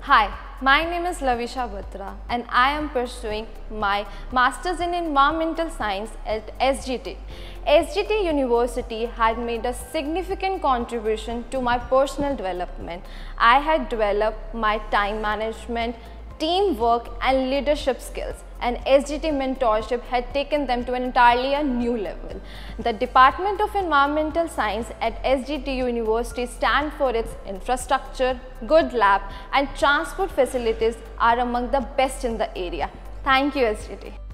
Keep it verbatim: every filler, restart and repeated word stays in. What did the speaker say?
Hi, my name is Lavisha Batra and I am pursuing my Masters in Environmental Science at S G T. S G T University had made a significant contribution to my personal development. I had developed my time management, teamwork and leadership skills, and S G T mentorship had taken them to an entirely a new level. The Department of Environmental Science at S G T University stand for its infrastructure, good lab and transport facilities are among the best in the area. Thank you, S G T.